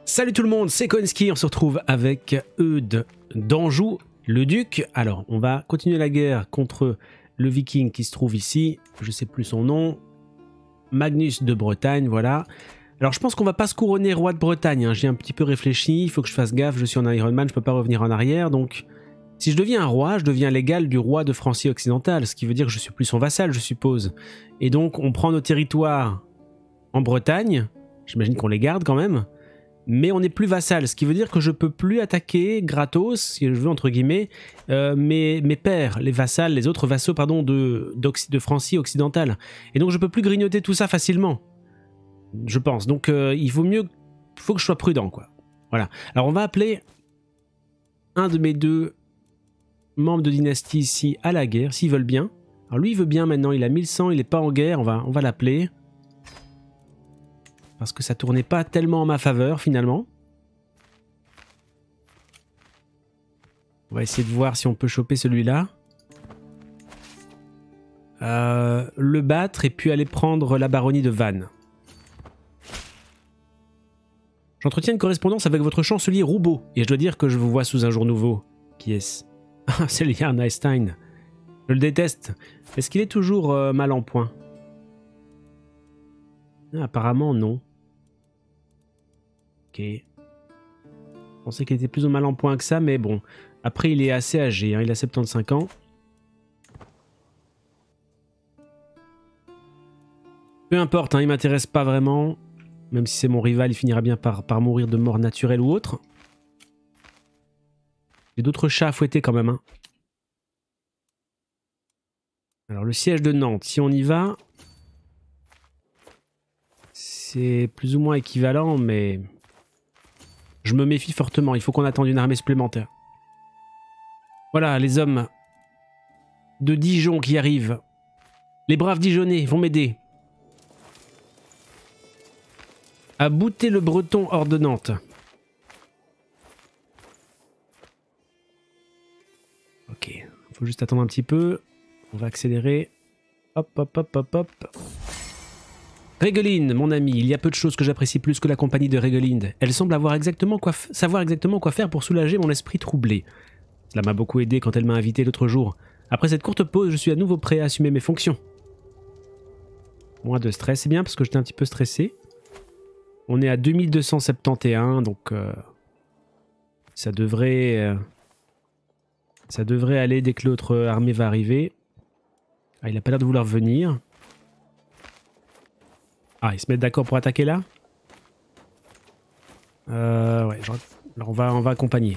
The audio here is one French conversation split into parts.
Salut tout le monde, c'est Konski, on se retrouve avec Eudes d'Anjou, le duc. Alors, on va continuer la guerre contre le viking qui se trouve ici, je sais plus son nom, Magnus de Bretagne, voilà. Alors je pense qu'on va pas se couronner roi de Bretagne, hein. J'ai un petit peu réfléchi, il faut que je fasse gaffe, je suis en Iron Man, je peux pas revenir en arrière, donc si je deviens un roi, je deviens l'égal du roi de Francie occidentale, ce qui veut dire que je suis plus son vassal, je suppose. Et donc on prend nos territoires en Bretagne, j'imagine qu'on les garde quand même, mais on n'est plus vassal, ce qui veut dire que je peux plus attaquer gratos, si je veux entre guillemets, mes pairs, les vassals, les autres vassaux pardon, de Francie occidentale. Et donc je peux plus grignoter tout ça facilement, je pense. Donc il faut que je sois prudent, quoi. Voilà. Alors on va appeler un de mes deux membres de dynastie ici à la guerre, s'ils veulent bien. Alors lui il veut bien maintenant, il a 1100, il n'est pas en guerre, on va l'appeler. Parce que ça tournait pas tellement en ma faveur finalement. On va essayer de voir si on peut choper celui-là. Le battre et puis aller prendre la baronnie de Vannes. J'entretiens une correspondance avec votre chancelier Roubaud. Et je dois dire que je vous vois sous un jour nouveau. Qui est-ce? Ah, c'est le Jarl Einstein. Je le déteste. Est-ce qu'il est toujours mal en point? Ah, apparemment non. Ok. Je pensais qu'il était plus ou mal en point que ça, mais bon. Après, il est assez âgé, hein, il a 75 ans. Peu importe, hein, il m'intéresse pas vraiment. Même si c'est mon rival, il finira bien par mourir de mort naturelle ou autre. J'ai d'autres chats à fouetter quand même. Hein. Alors, le siège de Nantes, si on y va... C'est plus ou moins équivalent, mais... Je me méfie fortement, il faut qu'on attende une armée supplémentaire. Voilà, les hommes de Dijon qui arrivent. Les braves Dijonnais vont m'aider à bouter le breton hors de Nantes. Ok, il faut juste attendre un petit peu. On va accélérer. Hop, hop, hop, hop, hop. Régolinde, mon ami, il y a peu de choses que j'apprécie plus que la compagnie de Régolinde. Elle semble savoir exactement quoi faire pour soulager mon esprit troublé. Cela m'a beaucoup aidé quand elle m'a invité l'autre jour. Après cette courte pause, je suis à nouveau prêt à assumer mes fonctions. Moins de stress, c'est bien parce que j'étais un petit peu stressé. On est à 2271, donc ça devrait aller dès que l'autre armée va arriver. Ah, il a pas l'air de vouloir venir. Ah, ils se mettent d'accord pour attaquer là? Ouais, genre, alors on va accompagner.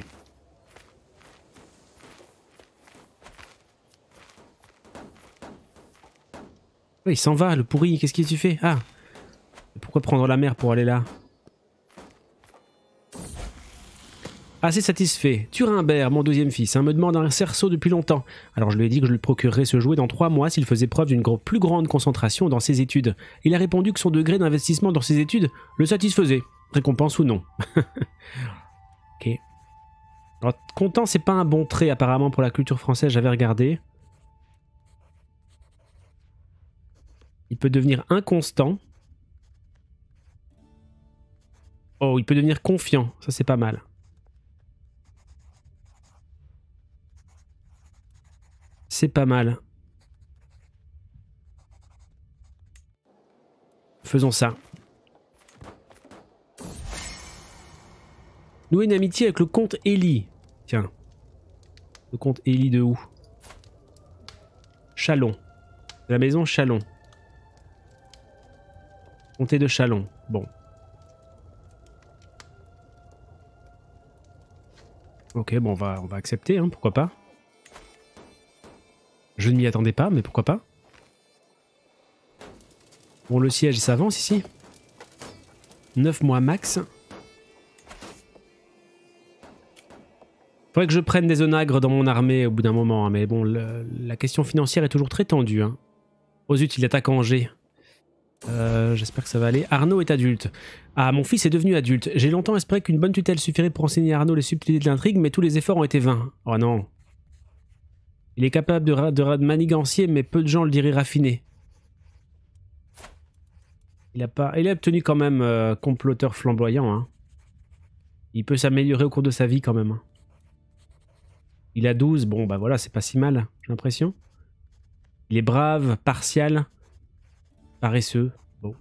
Oui, il s'en va, le pourri, qu'est-ce que tu fais? Ah! Pourquoi prendre la mer pour aller là? Assez satisfait. Thurimbert, mon deuxième fils, me demande un cerceau depuis longtemps. Alors je lui ai dit que je lui procurerais ce jouet dans 3 mois s'il faisait preuve d'une plus grande concentration dans ses études. Il a répondu que son degré d'investissement dans ses études le satisfaisait. Récompense ou non. Ok. Alors, content, c'est pas un bon trait apparemment pour la culture française, j'avais regardé. Il peut devenir inconstant. Oh, il peut devenir confiant, ça c'est pas mal. C'est pas mal. Faisons ça. Nouer une amitié avec le comte Élie. Tiens. Le comte Élie de où? Chalon. La maison Chalon. Comté de Chalon. Bon. Ok, bon, on va accepter, hein, pourquoi pas. Je ne m'y attendais pas, mais pourquoi pas. Bon, le siège s'avance ici. 9 mois max. Faudrait que je prenne des onagres dans mon armée au bout d'un moment, hein, mais bon, la question financière est toujours très tendue. Hein. Oh zut, il attaque Angers. J'espère que ça va aller. Arnaud est adulte. Ah, mon fils est devenu adulte. J'ai longtemps espéré qu'une bonne tutelle suffirait pour enseigner à Arnaud les subtilités de l'intrigue, mais tous les efforts ont été vains. Oh non. Il est capable de manigancier, mais peu de gens le diraient raffiné. Il a obtenu quand même comploteur flamboyant. Hein. Il peut s'améliorer au cours de sa vie quand même. Il a 12, bon bah voilà, c'est pas si mal, j'ai l'impression. Il est brave, partial, paresseux. Bon.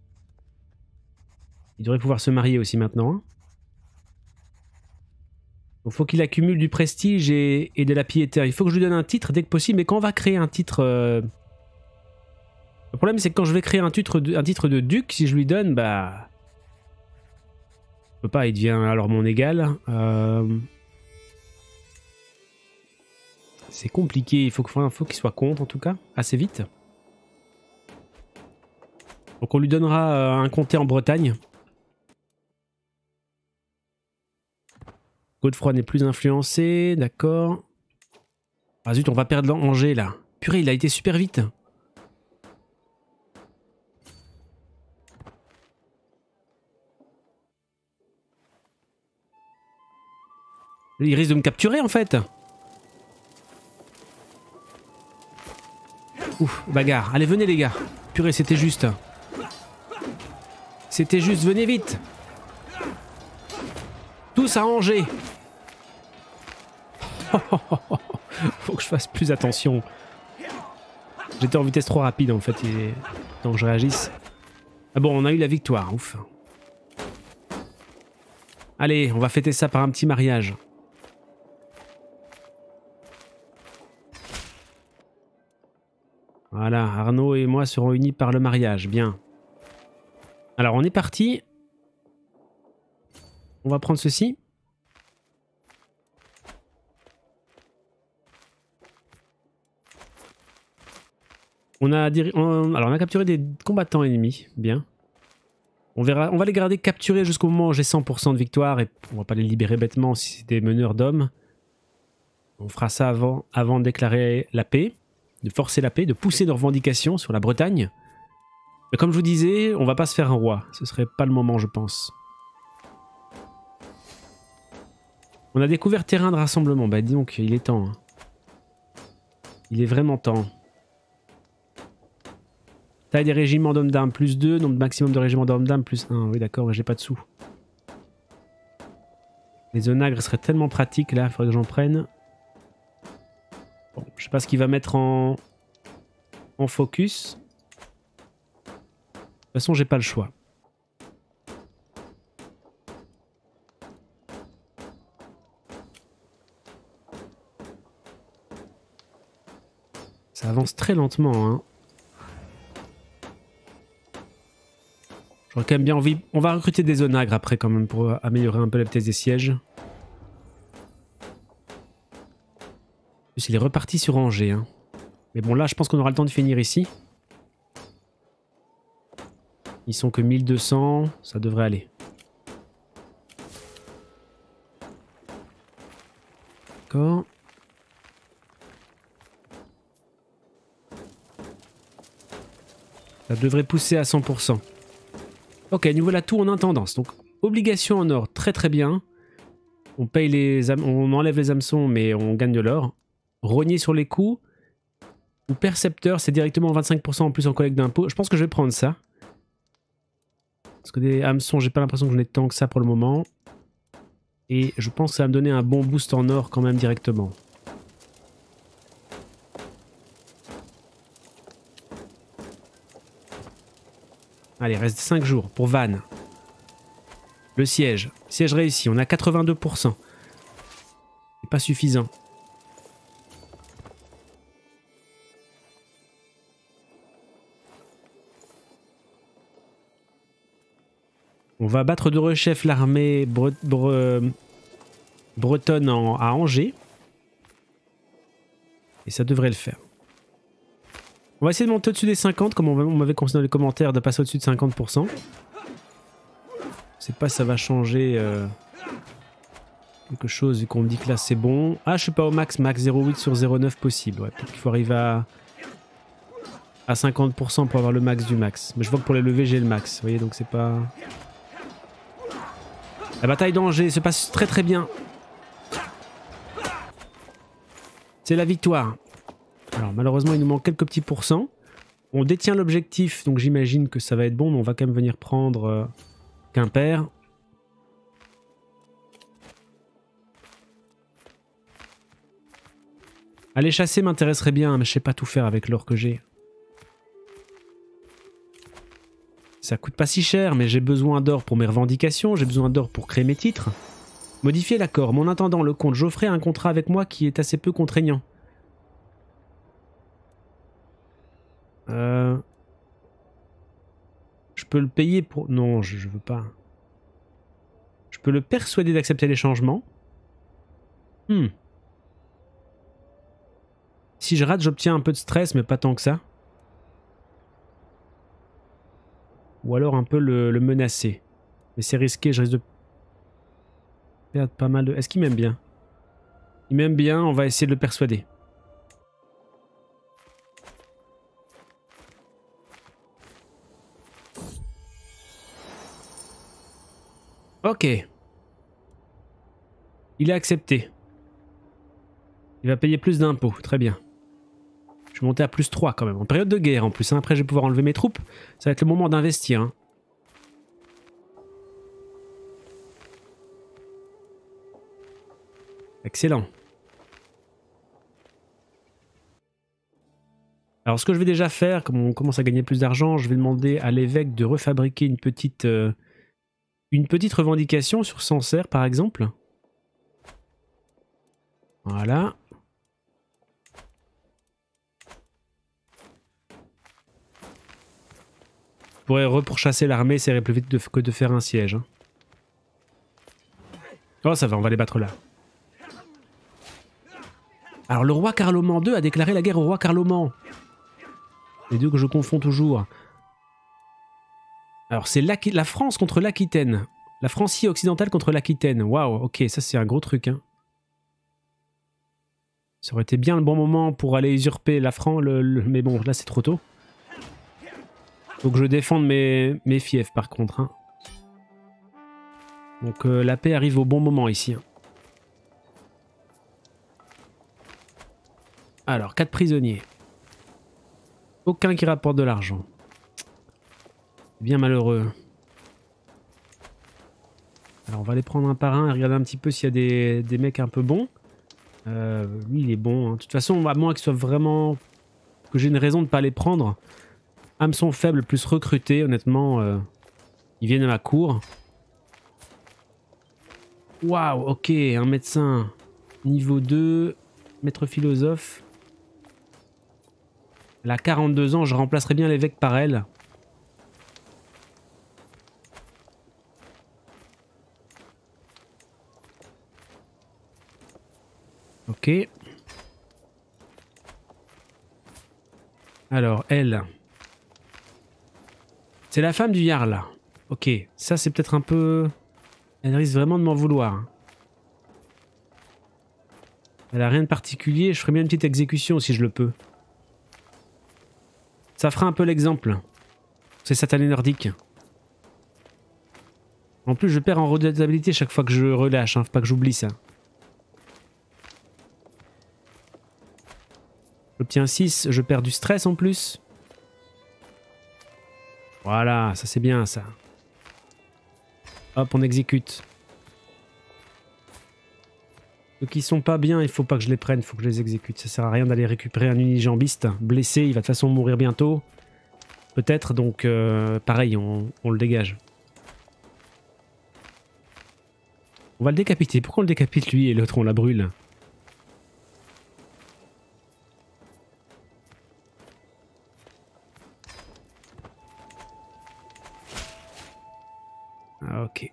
Il devrait pouvoir se marier aussi maintenant. Hein. Il faut qu'il accumule du prestige et de la piété. Il faut que je lui donne un titre dès que possible, mais quand on va créer un titre... Le problème c'est que quand je vais créer un titre de duc, si je lui donne, bah... Je peux pas, il devient alors mon égal. C'est compliqué, il faut qu'il soit contre en tout cas, assez vite. Donc on lui donnera un comté en Bretagne. Godefroy n'est plus influencé, d'accord. Ah zut, on va perdre Angers là. Purée, il a été super vite. Il risque de me capturer en fait. Ouf, bagarre. Allez, venez les gars. Purée, c'était juste. C'était juste, venez vite. Tous à Angers. Faut que je fasse plus attention. J'étais en vitesse trop rapide en fait. Tant que je réagisse. Ah bon, on a eu la victoire, ouf. Allez, on va fêter ça par un petit mariage. Voilà, Arnaud et moi serons unis par le mariage, bien. Alors on est parti. On va prendre ceci. Alors on a capturé des combattants ennemis, bien. On verra, on va les garder capturés jusqu'au moment où j'ai 100% de victoire et on va pas les libérer bêtement si c'est des meneurs d'hommes. On fera ça avant de déclarer la paix, de forcer la paix, de pousser nos revendications sur la Bretagne. Mais comme je vous disais, on va pas se faire un roi, ce serait pas le moment je pense. On a découvert terrain de rassemblement, bah dis donc, il est temps. Hein. Il est vraiment temps. Taille des régiments d'hommes d'armes plus 2, nombre maximum de régiments d'hommes d'armes plus 1. Oui d'accord, mais j'ai pas de sous. Les onagres seraient tellement pratiques là, il faudrait que j'en prenne. Bon, je sais pas ce qu'il va mettre en focus. De toute façon, j'ai pas le choix. Ça avance très lentement, hein. J'aurais quand même bien envie... On va recruter des onagres après quand même pour améliorer un peu la vitesse des sièges. Il est reparti sur Angers. Hein. Mais bon là je pense qu'on aura le temps de finir ici. Ils sont que 1200, ça devrait aller. D'accord. Ça devrait pousser à 100%. Ok, niveau la tour en intendance. Donc, obligation en or, très très bien. On paye on enlève les hameçons, mais on gagne de l'or. Rogner sur les coûts. Ou percepteur, c'est directement 25% en plus en collecte d'impôts. Je pense que je vais prendre ça. Parce que des hameçons, j'ai pas l'impression que j'en ai tant que ça pour le moment. Et je pense que ça va me donner un bon boost en or quand même directement. Allez, reste 5 jours pour Vannes. Le siège. Siège réussi, on a 82%. C'est pas suffisant. On va battre de rechef l'armée bretonne à Angers. Et ça devrait le faire. On va essayer de monter au-dessus des 50, comme on m'avait conseillé dans les commentaires de passer au-dessus de 50%. Je sais pas si ça va changer quelque chose vu qu'on me dit que là c'est bon. Ah, je suis pas au max 0,8 sur 0,9 possible. Ouais, peut-être qu'il faut arriver à 50% pour avoir le max du max. Mais je vois que pour les lever j'ai le max. Vous voyez, donc c'est pas... La bataille d'Angers se passe très très bien. C'est la victoire. Alors malheureusement il nous manque quelques petits pourcents. On détient l'objectif, donc j'imagine que ça va être bon, mais on va quand même venir prendre Quimper. Aller chasser m'intéresserait bien, mais je sais pas tout faire avec l'or que j'ai. Ça coûte pas si cher, mais j'ai besoin d'or pour mes revendications, j'ai besoin d'or pour créer mes titres. Modifier l'accord. Mon intendant, le comte Geoffrey, a un contrat avec moi qui est assez peu contraignant. Je peux le payer pour... Non, je veux pas. Je peux le persuader d'accepter les changements. Si je rate, j'obtiens un peu de stress, mais pas tant que ça. Ou alors un peu le menacer. Mais c'est risqué, je risque de perdre pas mal de... Est-ce qu'il m'aime bien? Il m'aime bien, on va essayer de le persuader. Ok. Il a accepté. Il va payer plus d'impôts, très bien. Je vais monter à plus 3 quand même. En période de guerre en plus. Hein. Après, je vais pouvoir enlever mes troupes. Ça va être le moment d'investir. Hein. Excellent. Alors, ce que je vais déjà faire, comme on commence à gagner plus d'argent, je vais demander à l'évêque de refabriquer une petite revendication sur Sancerre, par exemple. Voilà. Je pourrais repourchasser l'armée, ça irait plus vite que de faire un siège. Hein. Oh, ça va, on va les battre là. Alors, le roi Carloman II a déclaré la guerre au roi Carloman. Les deux que je confonds toujours. Alors, c'est la France contre l'Aquitaine. La Francie occidentale contre l'Aquitaine. Waouh, ok, ça c'est un gros truc. Hein. Ça aurait été bien le bon moment pour aller usurper la France, mais bon, là c'est trop tôt. Faut que je défende mes fiefs par contre. Hein. Donc la paix arrive au bon moment ici. Hein. Alors, 4 prisonniers. Aucun qui rapporte de l'argent. Bien malheureux. Alors on va les prendre un par un et regarder un petit peu s'il y a des mecs un peu bons. Lui il est bon. Hein. De toute façon, à moins que ce soit vraiment... que j'ai une raison de ne pas les prendre. Hameçon faible plus recruté, honnêtement. Ils viennent à ma cour. Waouh, ok, un médecin. Niveau 2. Maître philosophe. Elle a 42 ans, je remplacerai bien l'évêque par elle. Ok. Alors, elle. C'est la femme du Jarl. Ok, ça c'est peut-être un peu... Elle risque vraiment de m'en vouloir. Elle a rien de particulier, je ferai bien une petite exécution si je le peux. Ça fera un peu l'exemple. C'est satané nordique. En plus, je perds en redoutabilité chaque fois que je relâche, hein. Faut pas que j'oublie ça. J'obtiens 6, je perds du stress en plus. Voilà, ça c'est bien ça. Hop, on exécute. Ceux qui sont pas bien, il faut pas que je les prenne, il faut que je les exécute. Ça sert à rien d'aller récupérer un unijambiste blessé, il va de toute façon mourir bientôt. Peut-être, donc pareil, on le dégage. On va le décapiter. Pourquoi on le décapite lui et l'autre on la brûle? Ok.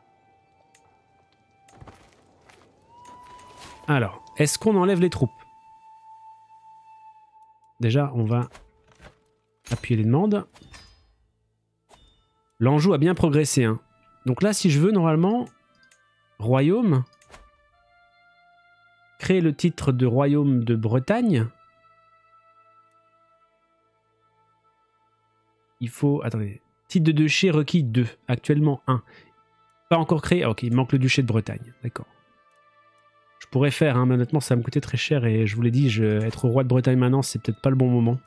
Alors, est-ce qu'on enlève les troupes? Déjà, on va appuyer les demandes. L'Anjou a bien progressé. Hein. Donc là, si je veux, normalement, royaume, créer le titre de royaume de Bretagne. Il faut... Attendez. Titre de duché requis 2. Actuellement 1. Pas encore créé. Ah, ok, il manque le duché de Bretagne. D'accord. Je pourrais faire, hein, mais honnêtement, ça va me coûter très cher. Et je vous l'ai dit, être roi de Bretagne maintenant, c'est peut-être pas le bon moment.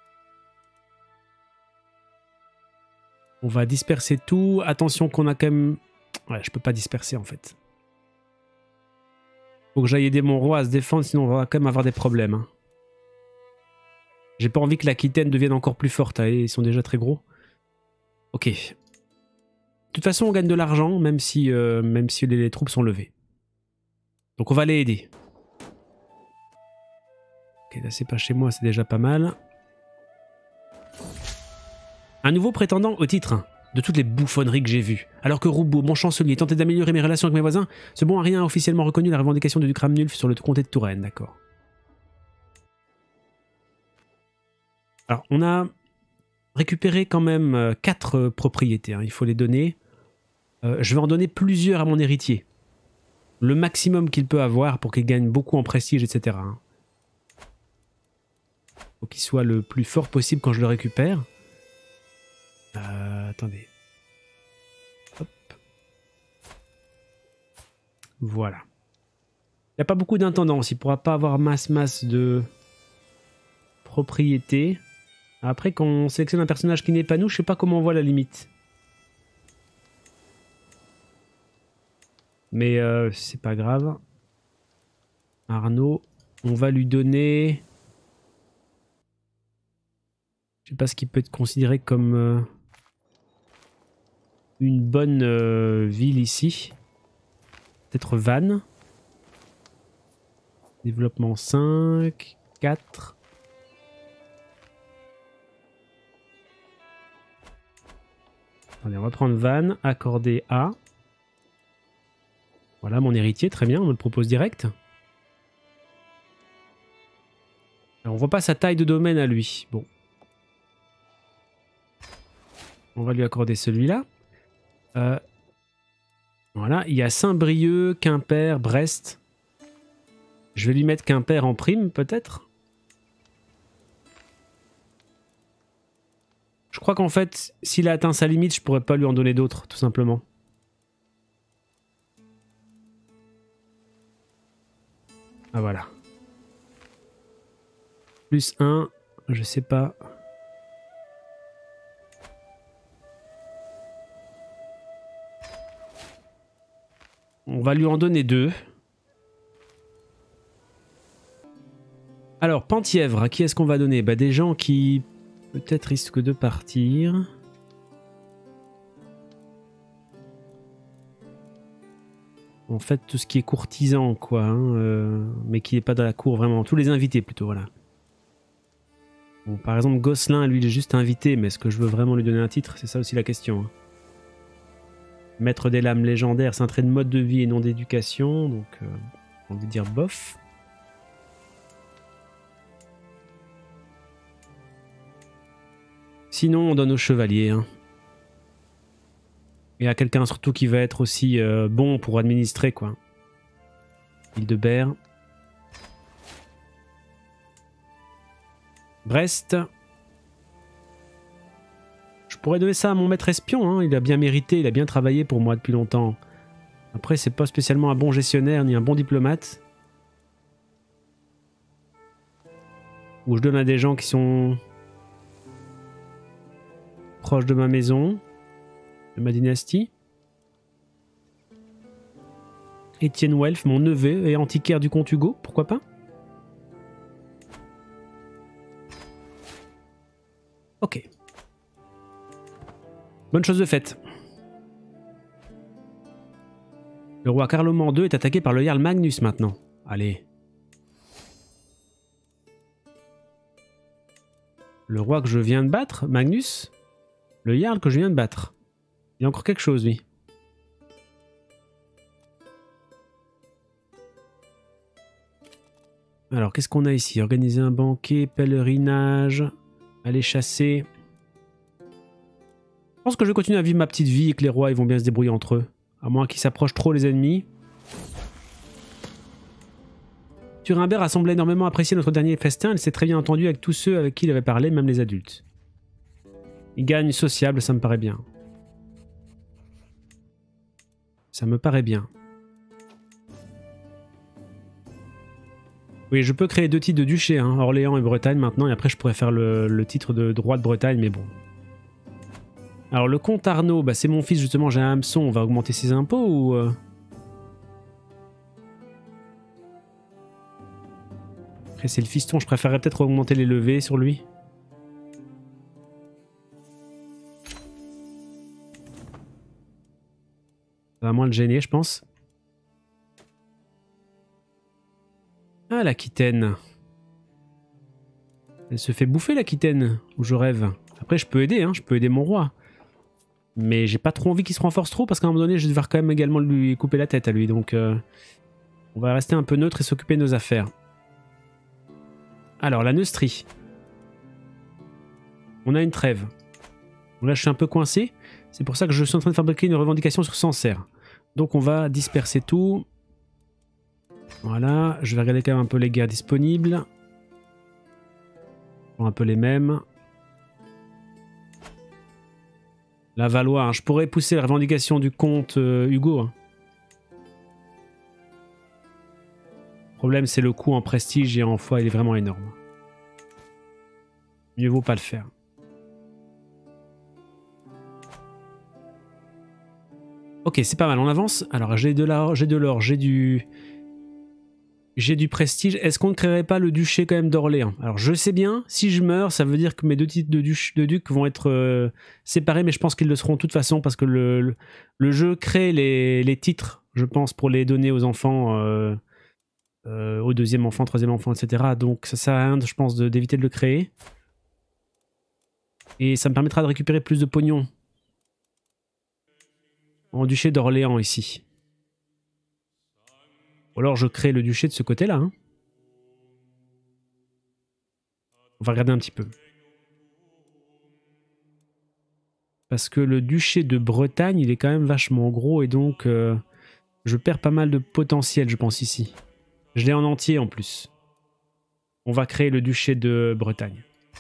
On va disperser tout. Attention qu'on a quand même... Ouais, je peux pas disperser en fait. Faut que j'aille aider mon roi à se défendre, sinon on va quand même avoir des problèmes. Hein. J'ai pas envie que l'Aquitaine devienne encore plus forte. Hein, ils sont déjà très gros. Ok. De toute façon, on gagne de l'argent, même si les troupes sont levées. Donc on va les aider. Ok, là c'est pas chez moi, c'est déjà pas mal. Un nouveau prétendant au titre de toutes les bouffonneries que j'ai vues. Alors que Roubaud, mon chancelier, tentait d'améliorer mes relations avec mes voisins, ce bon Arien a officiellement reconnu la revendication du duc Ramnulf sur le comté de Touraine, d'accord. Alors, on a récupéré quand même 4 propriétés, hein, il faut les donner. Je vais en donner plusieurs à mon héritier. Le maximum qu'il peut avoir pour qu'il gagne beaucoup en prestige, etc. Hein. Faut qu'il soit le plus fort possible quand je le récupère. Attendez. Hop. Voilà. Il n'y a pas beaucoup d'intendance. Il ne pourra pas avoir masse de propriétés. Après, quand on sélectionne un personnage qui n'est pas nous, je ne sais pas comment on voit la limite. Mais c'est pas grave. Arnaud, on va lui donner... Je sais pas ce qui peut être considéré comme une bonne ville ici. Peut-être Vannes. Développement 5, 4. Attendez, on va prendre Vannes, accorder A. Voilà mon héritier, très bien, on me le propose direct. Alors, on voit pas sa taille de domaine à lui. Bon. On va lui accorder celui-là. Voilà, il y a Saint-Brieuc, Quimper, Brest. Je vais lui mettre Quimper en prime, peut-être. Je crois qu'en fait, s'il a atteint sa limite, je pourrais pas lui en donner d'autres, tout simplement. Ah voilà. Plus 1, je sais pas... On va lui en donner 2. Alors, Penthièvre, à qui est-ce qu'on va donner? Bah, des gens qui peut-être risquent de partir. En fait, tout ce qui est courtisan, quoi. Hein, mais qui n'est pas dans la cour, vraiment. Tous les invités, plutôt, voilà. Bon, par exemple, Gosselin, lui, il est juste invité, mais est-ce que je veux vraiment lui donner un titre? C'est ça aussi la question. Hein. Maître des lames légendaires, c'est un trait de mode de vie et non d'éducation, donc on veut dire bof. Sinon, on donne au chevalier. Hein. Et à quelqu'un surtout qui va être aussi bon pour administrer, quoi. Hildebert. Brest. Je pourrais donner ça à mon maître espion, hein. Il a bien mérité, il a bien travaillé pour moi depuis longtemps. Après, c'est pas spécialement un bon gestionnaire ni un bon diplomate. Ou je donne à des gens qui sont proches de ma maison, de ma dynastie. Étienne Welf, mon neveu, et antiquaire du comte Hugo, pourquoi pas? Ok. Bonne chose de faite. Le roi Carloman II est attaqué par le Jarl Magnus maintenant. Allez. Le roi que je viens de battre, Magnus? Le Jarl que je viens de battre. Il y a encore quelque chose, lui. Alors, qu'est-ce qu'on a ici? Organiser un banquet, pèlerinage, aller chasser... Je pense que je vais continuer à vivre ma petite vie et que les rois ils vont bien se débrouiller entre eux. À moins qu'ils s'approchent trop les ennemis. Thurimbert a semblé énormément apprécier notre dernier festin. Il s'est très bien entendu avec tous ceux avec qui il avait parlé, même les adultes. Il gagne sociable, ça me paraît bien. Ça me paraît bien. Oui, je peux créer 2 titres de duché, hein, Orléans et Bretagne maintenant, et après je pourrais faire le titre de roi de Bretagne, mais bon. Alors le comte Arnaud, bah, c'est mon fils justement, j'ai un hameçon, on va augmenter ses impôts ou... Après c'est le fiston, je préférerais peut-être augmenter les levées sur lui. Ça va moins le gêner, je pense. Ah, l'Aquitaine. Elle se fait bouffer, l'Aquitaine, où je rêve. Après, je peux aider, hein, je peux aider mon roi. Mais j'ai pas trop envie qu'il se renforce trop, parce qu'à un moment donné, je vais devoir quand même également lui couper la tête à lui. Donc, on va rester un peu neutre et s'occuper de nos affaires. Alors, la Neustrie. On a une trêve. Donc là, je suis un peu coincé. C'est pour ça que je suis en train de fabriquer une revendication sur Sancerre. Donc, on va disperser tout. Voilà, je vais regarder quand même un peu les guerres disponibles. Un peu les mêmes. La Valois, hein. Je pourrais pousser la revendication du comte Hugo. Hein. Le problème, c'est le coût en prestige et en foi, il est vraiment énorme. Mieux vaut pas le faire. Ok, c'est pas mal, on avance. Alors, j'ai de l'or, j'ai du prestige. Est-ce qu'on ne créerait pas le duché quand même d'Orléans? Alors je sais bien, si je meurs, ça veut dire que mes deux titres de duc vont être séparés, mais je pense qu'ils le seront de toute façon parce que le jeu crée les titres, je pense, pour les donner aux enfants, au deuxième enfant, troisième enfant, etc. Donc ça sert à rien, je pense, d'éviter de le créer. Et ça me permettra de récupérer plus de pognon en duché d'Orléans ici. Ou alors je crée le duché de ce côté-là. Hein. On va regarder un petit peu. Parce que le duché de Bretagne, il est quand même vachement gros et donc je perds pas mal de potentiel, je pense, ici. Je l'ai en entier en plus. On va créer le duché de Bretagne.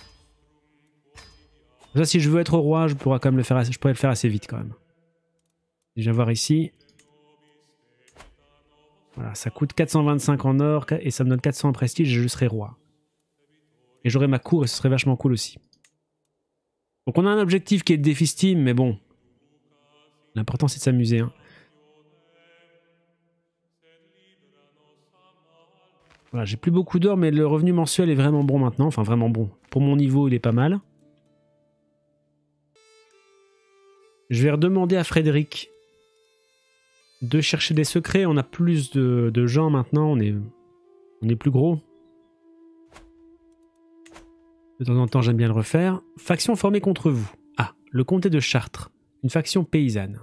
Ça, si je veux être roi, je pourrais quand même le faire, je pourrais le faire assez vite quand même. Déjà voir ici. Voilà, ça coûte 425 en or et ça me donne 400 en prestige et je serai roi. Et j'aurai ma cour et ce serait vachement cool aussi. Donc on a un objectif qui est défi Steam, mais bon. L'important c'est de s'amuser. Hein. Voilà, j'ai plus beaucoup d'or, mais le revenu mensuel est vraiment bon maintenant. Enfin, vraiment bon. Pour mon niveau, il est pas mal. Je vais redemander à Frédéric de chercher des secrets. On a plus de gens maintenant. On est plus gros. De temps en temps, j'aime bien le refaire. Faction formée contre vous. Ah, le comté de Chartres. Une faction paysanne.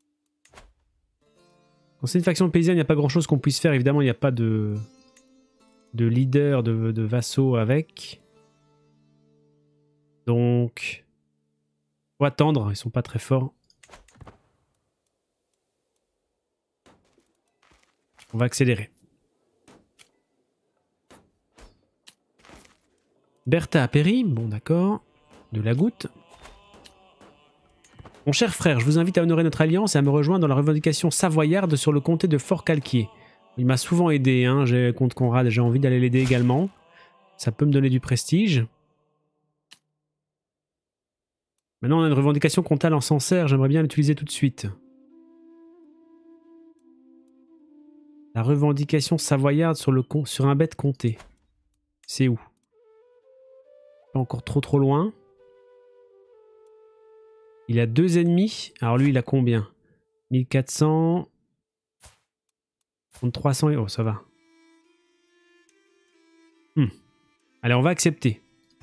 Quand c'est une faction paysanne, il n'y a pas grand-chose qu'on puisse faire. Évidemment, il n'y a pas de leader, de vassaux avec. Donc, faut attendre. Ils sont pas très forts. On va accélérer. Bertha a péri. Bon, d'accord. De la goutte. Mon cher frère, je vous invite à honorer notre alliance et à me rejoindre dans la revendication savoyarde sur le comté de Fort-Calquier. Il m'a souvent aidé, hein, contre Conrad, j'ai envie d'aller l'aider également. Ça peut me donner du prestige. Maintenant, on a une revendication comtale en Sancerre, j'aimerais bien l'utiliser tout de suite. La revendication savoyarde sur un bête comté. C'est où? Pas encore trop loin. Il a 2 ennemis. Alors lui, il a combien? 1400... 300... Oh, ça va. Allez, on va accepter.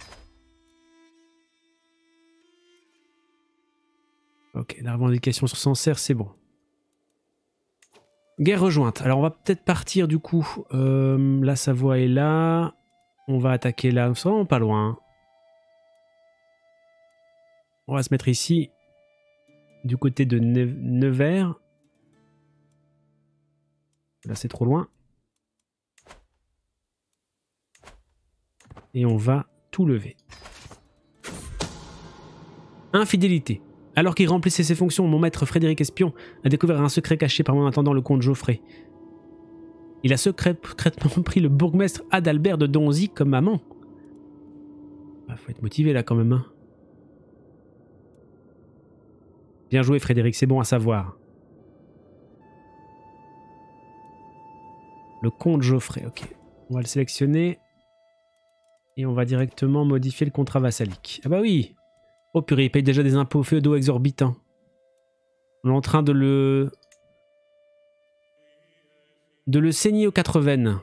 Ok, la revendication sur Sancerre, c'est bon. Guerre rejointe. Alors, on va peut-être partir du coup. La Savoie est là. On va attaquer là. C'est vraiment pas loin. On va se mettre ici. Du côté de Nevers. Là, c'est trop loin. Et on va tout lever. Infidélité. Alors qu'il remplissait ses fonctions, mon maître Frédéric Espion a découvert un secret caché par mon intendant le comte Geoffrey. Il a secrètement pris le bourgmestre Adalbert de Donzy comme amant. Faut être motivé là quand même. Hein. Bien joué Frédéric, c'est bon à savoir. Le comte Geoffrey, ok. On va le sélectionner. Et on va directement modifier le contrat vassalique. Ah bah oui. Oh purée, il paye déjà des impôts féodaux exorbitants. On est en train de le saigner aux 4 veines.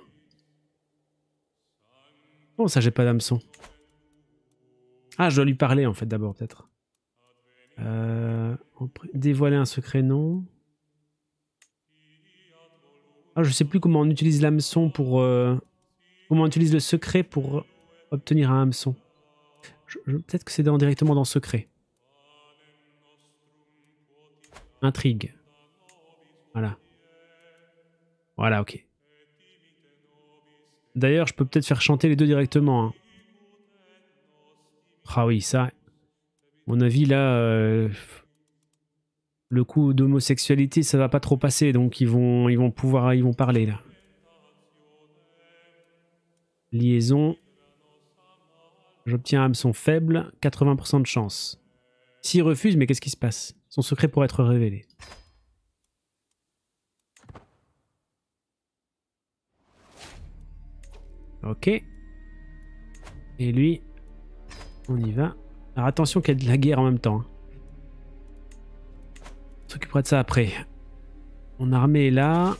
Bon, ça j'ai pas d'hameçon. Ah, je dois lui parler en fait d'abord peut-être. Dévoiler un secret, non. Ah, je sais plus comment on utilise l'hameçon pour... comment on utilise le secret pour obtenir un hameçon. Peut-être que c'est directement dans secret. Intrigue. Voilà. Voilà, ok. D'ailleurs, je peux peut-être faire chanter les deux directement. Hein. Ah oui, ça... À mon avis, là... le coup d'homosexualité, ça va pas trop passer, donc ils vont parler, là. Liaison. J'obtiens un hameçon faible, 80% de chance. S'il refuse, mais qu'est-ce qui se passe? Son secret pourrait être révélé. Ok. Et lui, on y va. Alors attention qu'il y ait de la guerre en même temps. On s'occupera de ça après. Mon armée est là.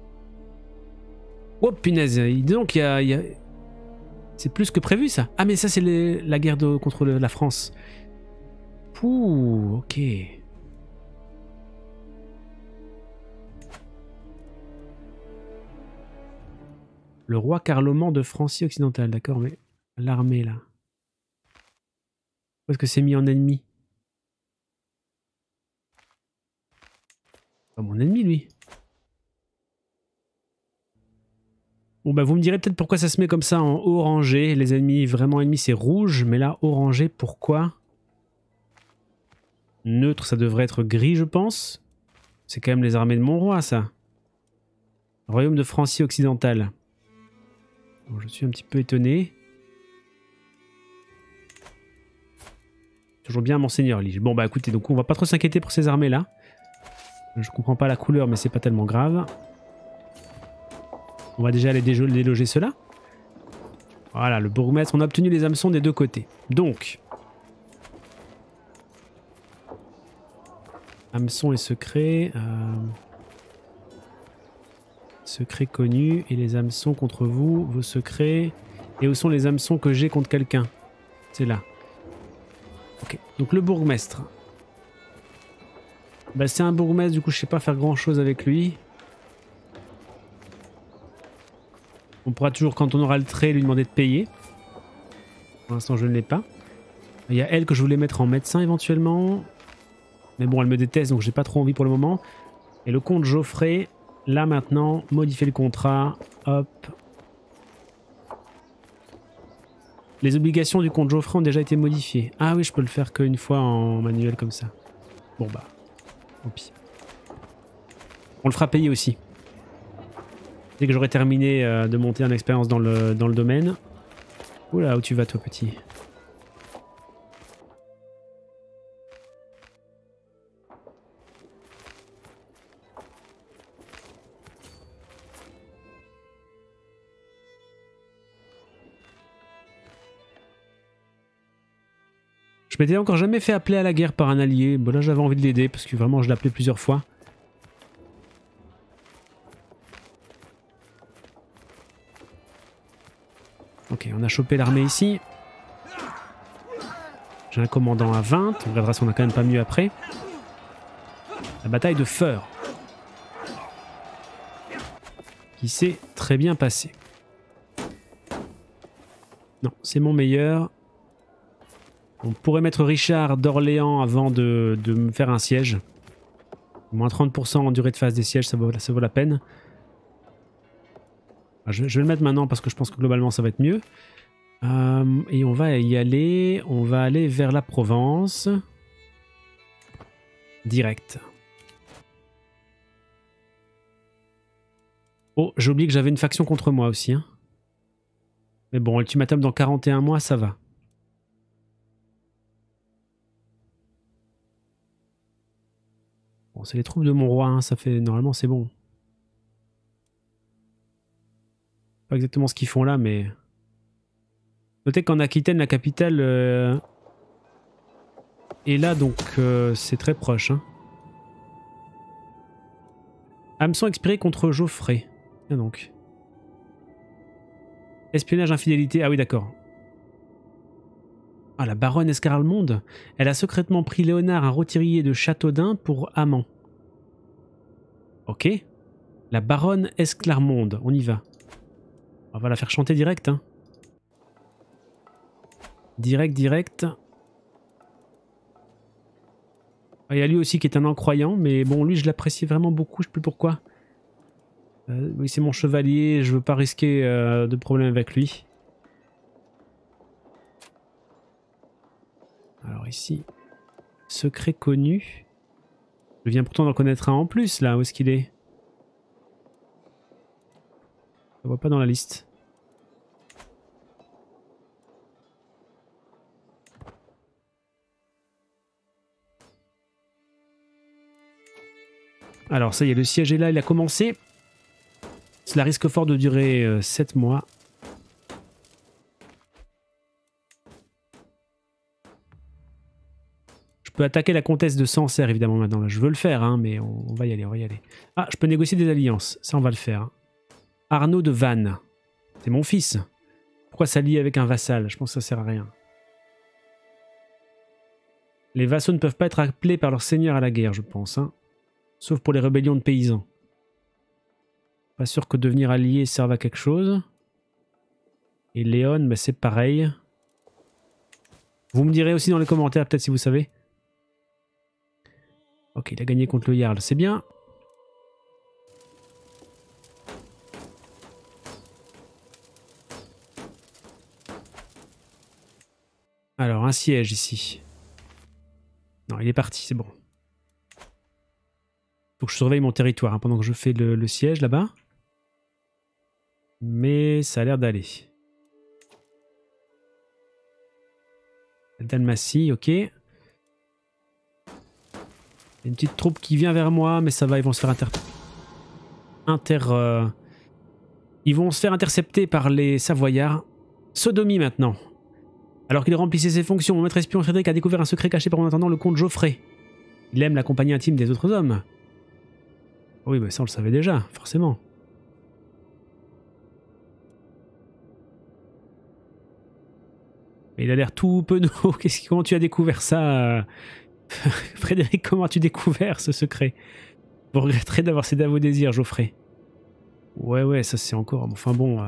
Oh punaise, dis donc, il y a... C'est plus que prévu ça. Ah mais ça c'est la guerre contre la France. Pouh, ok. Le roi Carloman de Francie occidentale, d'accord, mais l'armée là. Où est-ce que c'est mis en ennemi? Pas mon ennemi lui. Bon bah vous me direz peut-être pourquoi ça se met comme ça en orangé. Les ennemis, vraiment ennemis c'est rouge, mais là orangé pourquoi? Neutre ça devrait être gris je pense. C'est quand même les armées de mon roi ça. Royaume de Francie occidentale. Bon, je suis un petit peu étonné. Toujours bien Monseigneur Lige. Bon bah écoutez, donc on va pas trop s'inquiéter pour ces armées là. Je comprends pas la couleur mais c'est pas tellement grave. On va déjà aller déloger ceux-là. Voilà, le bourgmestre, on a obtenu les hameçons des deux côtés. Donc, hameçon et secret. Secret connu. Et les hameçons contre vous, vos secrets. Et où sont les hameçons que j'ai contre quelqu'un? C'est là. Ok, donc le bourgmestre. Bah, c'est un bourgmestre, du coup je sais pas faire grand chose avec lui. On pourra toujours, quand on aura le trait, lui demander de payer. Pour l'instant, je ne l'ai pas. Il y a elle que je voulais mettre en médecin éventuellement. Mais bon, elle me déteste, donc j'ai pas trop envie pour le moment. Et le comte Geoffrey, là maintenant, modifier le contrat. Hop. Les obligations du comte Geoffrey ont déjà été modifiées. Ah oui, je peux le faire qu'une fois en manuel comme ça. Bon bah, tant pis. On le fera payer aussi. Dès que j'aurai terminé de monter en expérience dans le domaine. Oula, où tu vas toi petit? Je m'étais encore jamais fait appeler à la guerre par un allié. Bon là j'avais envie de l'aider parce que vraiment je l'ai appelé plusieurs fois. Ok, on a chopé l'armée ici. J'ai un commandant à 20. On regardera si on a quand même pas mieux après. La bataille de Feur. Qui s'est très bien passée. Non, c'est mon meilleur. On pourrait mettre Richard d'Orléans avant de me faire un siège. Moins 30% en durée de phase des sièges, ça vaut la peine. Je vais le mettre maintenant parce que je pense que globalement ça va être mieux. Et on va y aller. On va aller vers la Provence. Direct. Oh, j'ai oublié que j'avais une faction contre moi aussi. Hein. Mais bon, ultimatum dans 41 mois, ça va. Bon, c'est les troupes de mon roi, hein, ça fait... Normalement, c'est bon. Pas exactement ce qu'ils font là, mais... Notez qu'en Aquitaine, la capitale est là, donc c'est très proche. Hein. Hameçon expiré contre Geoffrey. Tiens donc. Espionnage, infidélité. Ah oui, d'accord. Ah, la baronne Escaralmonde. Elle a secrètement pris Léonard, un roturier de Châteaudun, pour amant. Ok. La baronne Escaralmonde. On y va. On va la faire chanter direct. Hein. Direct. Il y a lui aussi qui est un incroyant, mais bon, lui je l'apprécie vraiment beaucoup, je sais plus pourquoi. Oui, c'est mon chevalier, je veux pas risquer de problème avec lui. Alors ici, secret connu. Je viens pourtant d'en connaître un en plus là, où est-ce qu'il est? Je le vois pas dans la liste. Alors ça y est, le siège est là, il a commencé. Cela risque fort de durer 7 mois. Je peux attaquer la comtesse de Sancerre évidemment maintenant. Là. Je veux le faire, hein, mais on va y aller, Ah, je peux négocier des alliances. Ça, on va le faire. Arnaud de Vannes. C'est mon fils. Pourquoi s'allier avec un vassal? Je pense que ça sert à rien. Les vassaux ne peuvent pas être appelés par leur seigneur à la guerre, je pense. Hein. Sauf pour les rébellions de paysans. Pas sûr que devenir allié serve à quelque chose. Et Léon, bah c'est pareil. Vous me direz aussi dans les commentaires, peut-être si vous savez. Ok, il a gagné contre le Jarl, c'est bien. Alors, un siège ici. Non, il est parti, c'est bon. Faut que je surveille mon territoire hein, pendant que je fais le siège là-bas. Mais ça a l'air d'aller. Dalmatie, ok. Il y a une petite troupe qui vient vers moi, mais ça va, ils vont se faire ils vont se faire intercepter par les Savoyards. Sodomie maintenant. Alors qu'il remplissait ses fonctions, mon maître espion Frédéric a découvert un secret caché par mon intendant, le comte Geoffrey. Il aime la compagnie intime des autres hommes. Oui, mais ça on le savait déjà, forcément. Mais il a l'air tout penaud. Comment tu as découvert ça Frédéric, comment as-tu découvert ce secret? Vous regretterez d'avoir cédé à vos désirs, Geoffrey. Ouais, ça c'est encore... Enfin bon...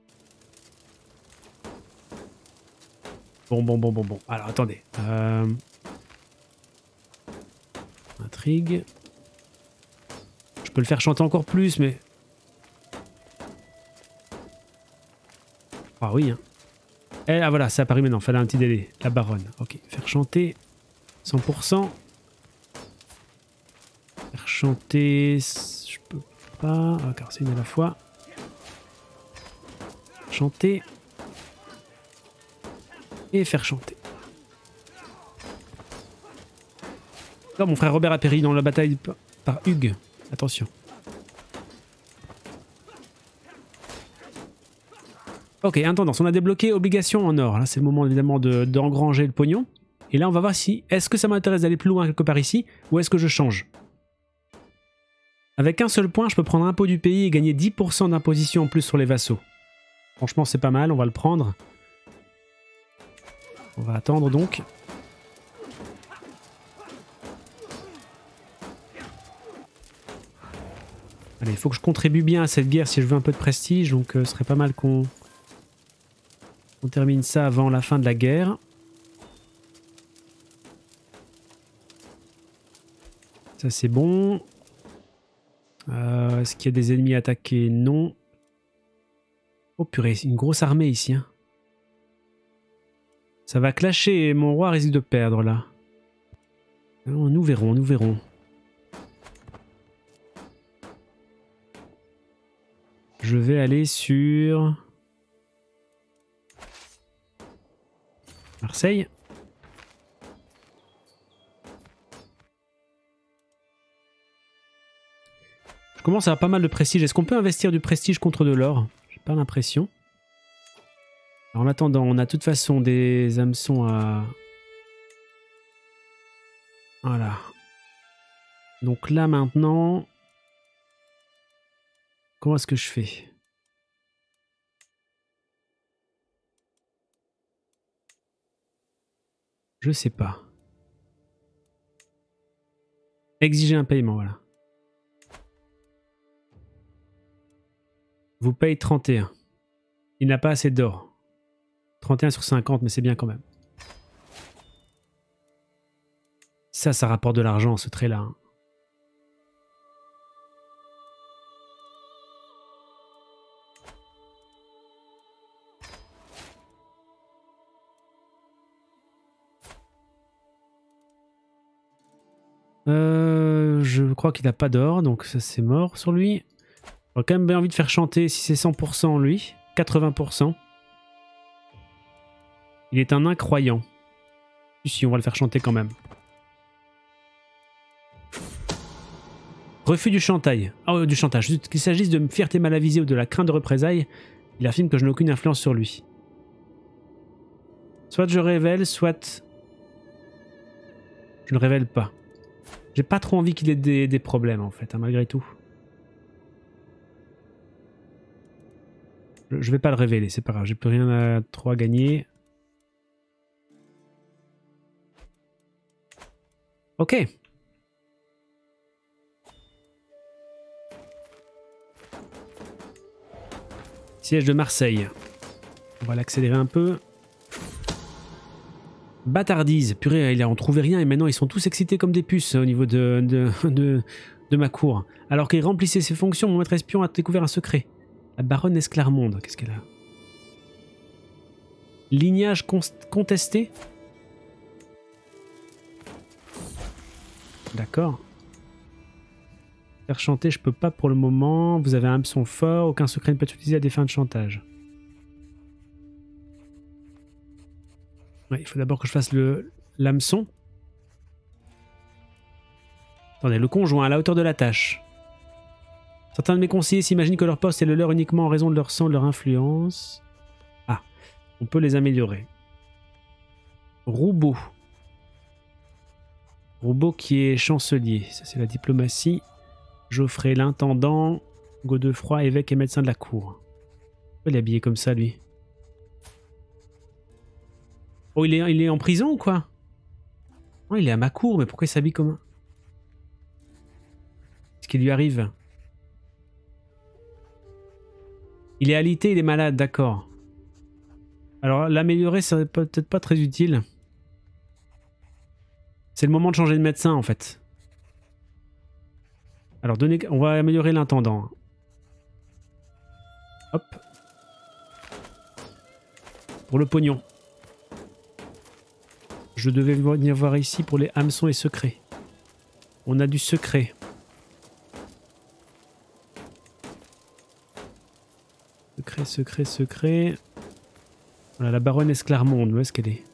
Bon. Alors attendez. Intrigue. Je peux le faire chanter encore plus, mais... Ah oui, hein. Ah voilà, ça a apparu maintenant. Fallait un petit délai. La baronne. Ok. Faire chanter 100%. Faire chanter... Je peux pas... Ah, car c'est une à la fois. Chanter. Et faire chanter. Oh, mon frère Robert a péri dans la bataille par Hugues. Attention. Ok, intendance, on a débloqué obligation en or. Là, c'est le moment évidemment d'engranger le pognon. Et là, on va voir si... Est-ce que ça m'intéresse d'aller plus loin quelque part ici, ou est-ce que je change? Avec un seul point, je peux prendre impôt du pays et gagner 10% d'imposition en plus sur les vassaux. Franchement, c'est pas mal, on va le prendre. On va attendre donc. Allez, il faut que je contribue bien à cette guerre si je veux un peu de prestige, donc ce serait pas mal qu'on termine ça avant la fin de la guerre. Ça c'est bon. Est-ce qu'il y a des ennemis attaqués? Non. Oh purée, une grosse armée ici. Hein. Ça va clasher et mon roi risque de perdre là. Nous verrons. Je vais aller sur... Marseille. Je commence à avoir pas mal de prestige. Est-ce qu'on peut investir du prestige contre de l'or? J'ai pas l'impression. Alors, en attendant, on a de toute façon des hameçons à... Voilà. Donc là maintenant... Comment est-ce que je fais? Je sais pas. Exiger un paiement, voilà. Vous paye 31. Il n'a pas assez d'or. 31 sur 50, mais c'est bien quand même. Ça rapporte de l'argent, ce trait-là. Hein. Je crois qu'il n'a pas d'or, donc ça c'est mort sur lui. J'aurais quand même bien envie de faire chanter, si c'est 100% lui, 80%. Il est un incroyant. Si, on va le faire chanter quand même. Refus du chantage. Oh, du chantage. Qu'il s'agisse de fierté mal avisée ou de la crainte de représailles, il affirme que je n'ai aucune influence sur lui. Soit je révèle, soit je ne révèle pas. J'ai pas trop envie qu'il ait des problèmes en fait, hein, malgré tout. Je vais pas le révéler, c'est pas grave, j'ai plus rien à trop à gagner. Ok. Siège de Marseille. On va l'accélérer un peu. Bâtardise. Purée, il a en trouvé rien et maintenant ils sont tous excités comme des puces au niveau de ma cour. Alors qu'il remplissait ses fonctions, mon maître espion a découvert un secret. La baronne Esclarmonde, qu'est-ce qu'elle a? Lignage contesté. D'accord. Faire chanter, je peux pas pour le moment. Vous avez un hameçon fort, aucun secret ne peut être utilisé à des fins de chantage. Ouais, il faut d'abord que je fasse l'hameçon. Attendez, le conjoint à la hauteur de la tâche. Certains de mes conseillers s'imaginent que leur poste est le leur uniquement en raison de leur sang, de leur influence. Ah, on peut les améliorer. Roubaud. Roubaud qui est chancelier. Ça, c'est la diplomatie. Geoffrey, l'intendant. Godefroy, évêque et médecin de la cour. Pourquoi il est habillé comme ça, lui? Oh, il est en prison ou quoi? Oh, il est à ma cour, mais pourquoi il s'habille comme un... Qu'est-ce qui lui arrive? Il est alité, il est malade, d'accord. Alors, l'améliorer, ça serait peut-être pas très utile. C'est le moment de changer de médecin, en fait. Alors, on va améliorer l'intendant. Hop. Pour le pognon. Je devais venir voir ici pour les hameçons et secrets. On a du secret. Secret, secret, secret. Voilà, la baronne Esclarmonde, où est-ce qu'elle est?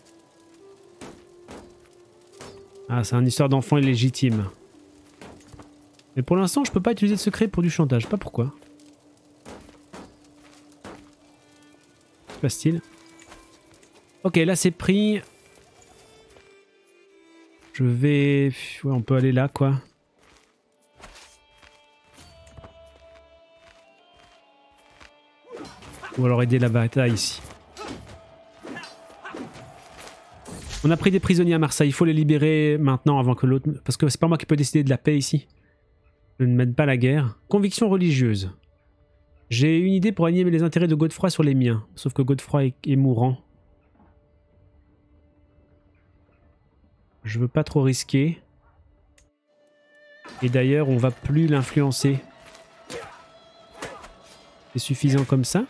Ah, c'est une histoire d'enfant illégitime. Mais pour l'instant, je peux pas utiliser de secret pour du chantage. Pas pourquoi. Que se passe-t-il? Ok, là c'est pris. Je vais... Ouais, on peut aller là, quoi. Ou alors aider la bataille ici. On a pris des prisonniers à Marseille. Il faut les libérer maintenant avant que l'autre... Parce que c'est pas moi qui peux décider de la paix ici. Je ne mène pas la guerre. Conviction religieuse. J'ai une idée pour aligner les intérêts de Godefroy sur les miens. Sauf que Godefroy est mourant. Je veux pas trop risquer. Et d'ailleurs, on va plus l'influencer. C'est suffisant comme ça.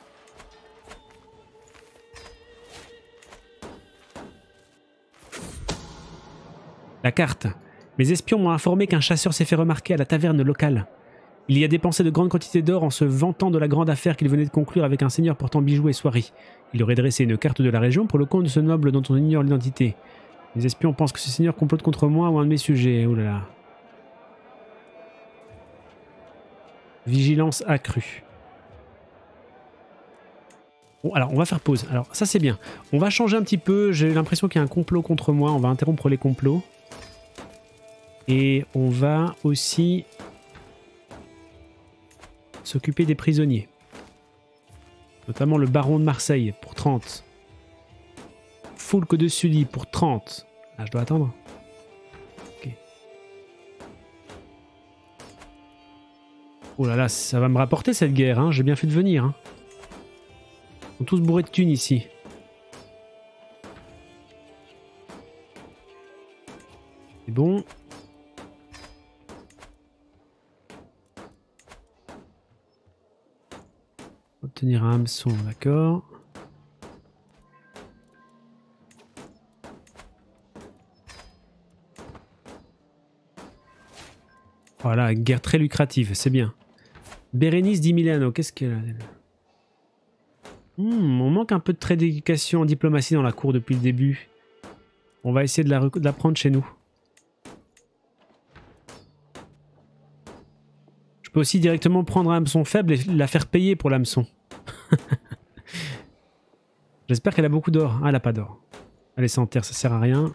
La carte. Mes espions m'ont informé qu'un chasseur s'est fait remarquer à la taverne locale. Il y a dépensé de grandes quantités d'or en se vantant de la grande affaire qu'il venait de conclure avec un seigneur portant bijoux et soieries. Il aurait dressé une carte de la région pour le compte de ce noble dont on ignore l'identité. Les espions pensent que ce seigneur complote contre moi ou un de mes sujets. Oh là là. Vigilance accrue. Bon, alors, on va faire pause. Alors, ça, c'est bien. On va changer un petit peu. J'ai l'impression qu'il y a un complot contre moi. On va interrompre les complots. Et on va aussi s'occuper des prisonniers. Notamment le baron de Marseille pour 30. Foulque de Sully pour 30. Ah, je dois attendre. Ok. Oh là là, ça va me rapporter cette guerre. Hein. J'ai bien fait de venir. Hein. Ils sont tous bourrés de thunes ici. C'est bon. Obtenir un hameçon, d'accord. Voilà, guerre très lucrative, c'est bien. Bérénice di Milano, qu'est-ce qu'elle a? On manque un peu de trait d'éducation en diplomatie dans la cour depuis le début. On va essayer de la prendre chez nous. Je peux aussi directement prendre un hameçon faible et la faire payer pour l'hameçon. J'espère qu'elle a beaucoup d'or. Ah, elle a pas d'or. Allez, ça enterre, ça sert à rien.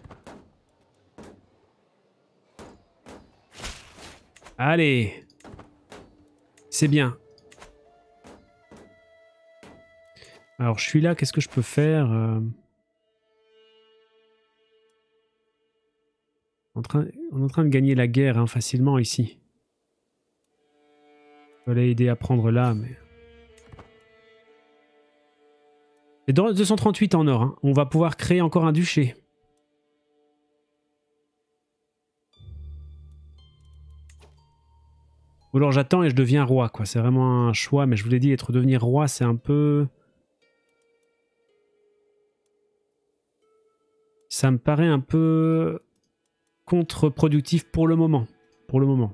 Allez. C'est bien. Alors, je suis là, qu'est-ce que je peux faire on est en train de gagner la guerre hein, facilement ici. Je vais aider à prendre là, mais... Et dans 238 en or, hein. On va pouvoir créer encore un duché. Ou alors j'attends et je deviens roi, quoi. C'est vraiment un choix, mais je vous l'ai dit, devenir roi, c'est un peu... Ça me paraît un peu contre-productif pour le moment. Pour le moment.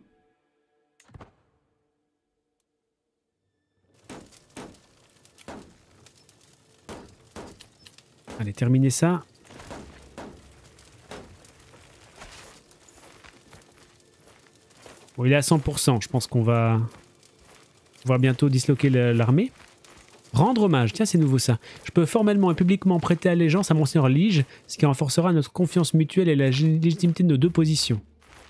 Allez, terminez ça. Bon, il est à 100%. Je pense qu'on va pouvoir bientôt disloquer l'armée. Rendre hommage. Tiens, c'est nouveau ça. Je peux formellement et publiquement prêter allégeance à Monseigneur Lige, ce qui renforcera notre confiance mutuelle et la légitimité de nos deux positions.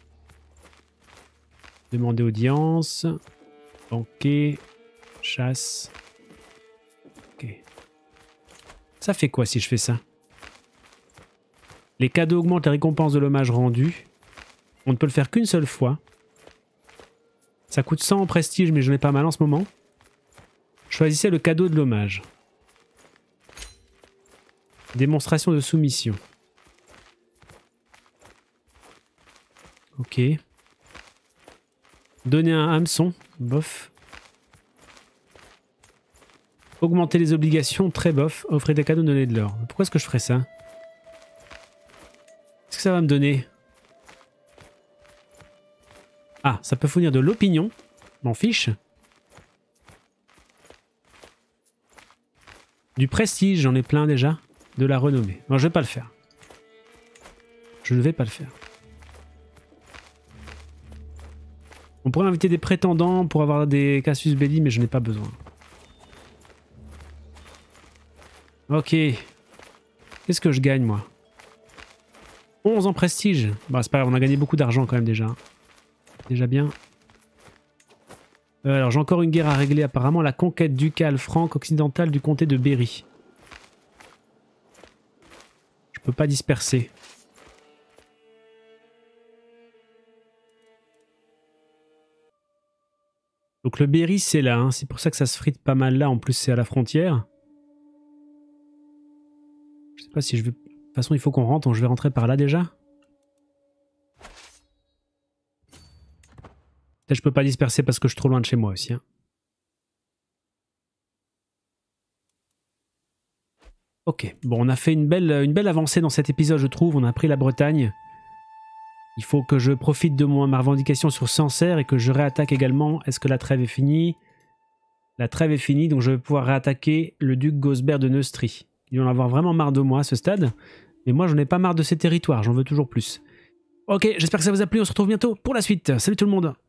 Demander audience. Banquet. Chasse. Ok. Ça fait quoi si je fais ça? Les cadeaux augmentent les récompenses de l'hommage rendu. On ne peut le faire qu'une seule fois. Ça coûte 100 en prestige, mais j'en ai pas mal en ce moment. Choisissez le cadeau de l'hommage. Démonstration de soumission. Ok. Donner un hameçon. Bof. Augmenter les obligations. Très bof. Offrir des cadeaux, donner de l'or. Pourquoi est-ce que je ferais ça? Qu'est-ce que ça va me donner? Ah, ça peut fournir de l'opinion. M'en fiche. Du prestige, j'en ai plein déjà. De la renommée. Non, je vais pas le faire. Je ne vais pas le faire. On pourrait inviter des prétendants pour avoir des casus belli, mais je n'ai pas besoin. Ok. Qu'est-ce que je gagne, moi? 11 en prestige. Bah, c'est pas grave, on a gagné beaucoup d'argent quand même déjà. Déjà bien. Alors j'ai encore une guerre à régler apparemment, la conquête ducale franque occidentale du comté de Berry. Je peux pas disperser. Donc le Berry c'est là, hein. C'est pour ça que ça se frite pas mal là, en plus c'est à la frontière. Je sais pas si je vais... De toute façon il faut qu'on rentre, donc je vais rentrer par là déjà. Peut-être je peux pas disperser parce que je suis trop loin de chez moi aussi. Hein. Ok, bon on a fait une belle avancée dans cet épisode je trouve, on a pris la Bretagne. Il faut que je profite de ma revendication sur Sancerre et que je réattaque également. Est-ce que la trêve est finie? La trêve est finie, donc je vais pouvoir réattaquer le duc Gosbert de Neustrie. Ils vont en avoir vraiment marre de moi à ce stade. Mais moi j'en ai pas marre de ces territoires, j'en veux toujours plus. Ok, j'espère que ça vous a plu, on se retrouve bientôt pour la suite. Salut tout le monde!